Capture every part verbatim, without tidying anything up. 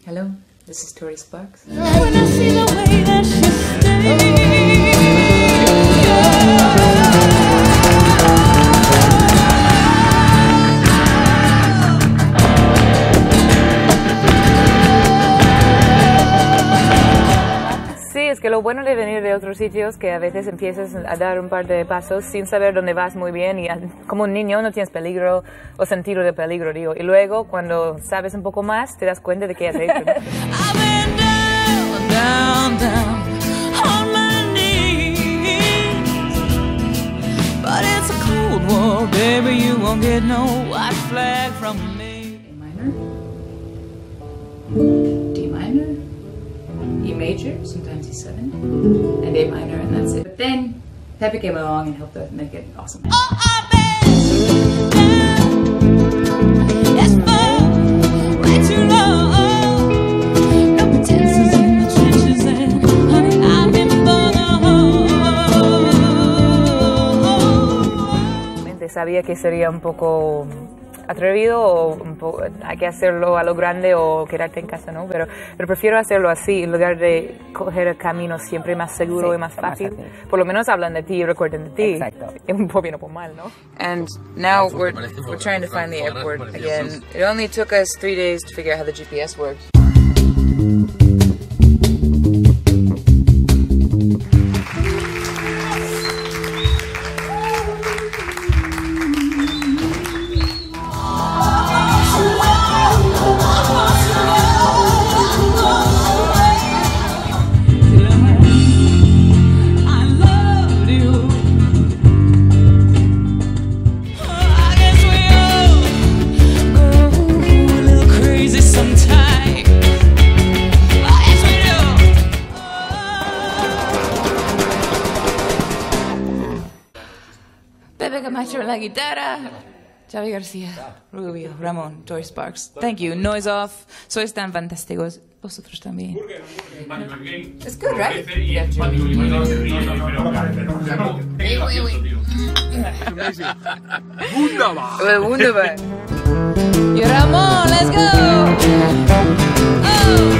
Hello, this is Tori Sparks. When I see the way that she Sí, es que lo bueno de venir de otros sitios que a veces empiezas a dar un par de pasos sin saber dónde vas muy bien y como un niño no tienes peligro o sentido de peligro, digo. Y luego cuando sabes un poco más te das cuenta de qué has hecho, ¿no? down, down on my knees. But it's a cold war, baby, you won't get no white flag from me. A minor, D minor, E major, sometimes E seven, and A minor, and that's it. But then Pepe came along and helped us make it awesome. Oh, I've been down, yes, for way too long. No pretenses in the trenches, and honey, I'm in the Sabía que sería un poco atrevido o un poco, hay que hacerlo a lo grande o quedarte en casa, ¿no? Pero, pero prefiero hacerlo así en lugar de coger el camino siempre más seguro sí, y más fácil. Más fácil. Por lo menos hablan de ti y recuerdan de ti. Exacto. Por bien o por mal, ¿no? And now we're, we're trying to find the airport again. It only took us three days to figure out how the G P S works. Pepe Camacho en la guitarra. Xavi García, Rubio, Ramón, Tori Sparks. Thank you. Noise off. Sois tan fantásticos. Vosotros también. It's good, right? Yeah, Wunderbar. Wunderbar. Y Ramón, let's go. Oh.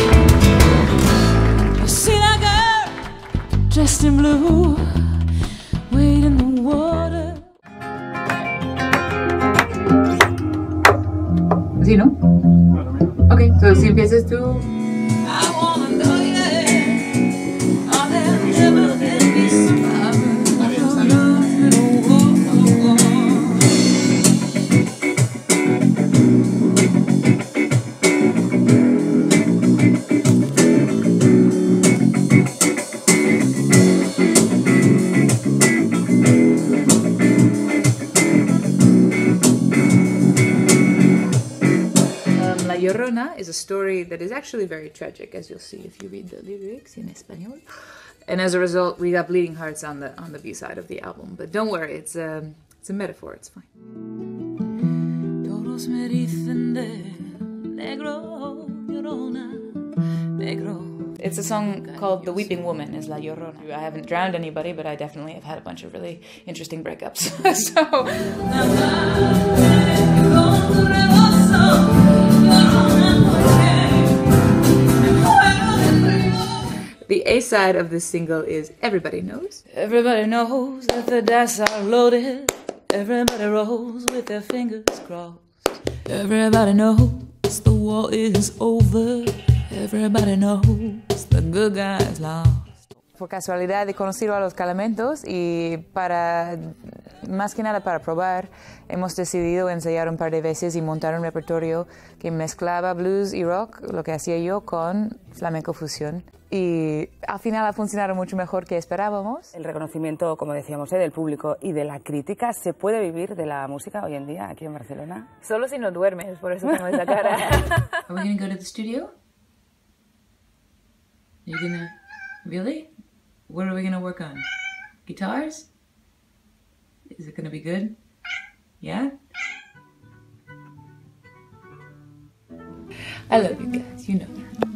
I see that girl dressed in blue, wade in the water. ¿Sí, no? Okay, so si empiezas tú. I wanna know, yeah, are there ever any survivors of love in a war? La Llorona is a story that is actually very tragic, as you'll see if you read the lyrics in español. And as a result, we got bleeding hearts on the on the B side of the album. But don't worry, it's a it's a metaphor. It's fine. Todos me dicen de negro, Llorona, negro. It's a song called The Weeping Woman, is La Llorona. I haven't drowned anybody, but I definitely have had a bunch of really interesting breakups. So. The A side of this single is Everybody Knows. Everybody knows that the dice are loaded. Everybody rolls with their fingers crossed. Everybody knows the war is over. Everybody knows the good guys lost. Por casualidad he conocido a los Calamentos y para, más que nada para probar, hemos decidido ensayar un par de veces y montar un repertorio que mezclaba blues y rock, lo que hacía yo, con flamenco fusión. Y al final ha funcionado mucho mejor que esperábamos. El reconocimiento, como decíamos, ¿eh? del público y de la crítica. ¿Se puede vivir de la música hoy en día aquí en Barcelona? Solo si no duermes, por eso tengo esa cara. Are we gonna go to the studio? Are you gonna... Really? What are we gonna work on? Guitars? Is it gonna be good? Yeah? I love you guys, you know that.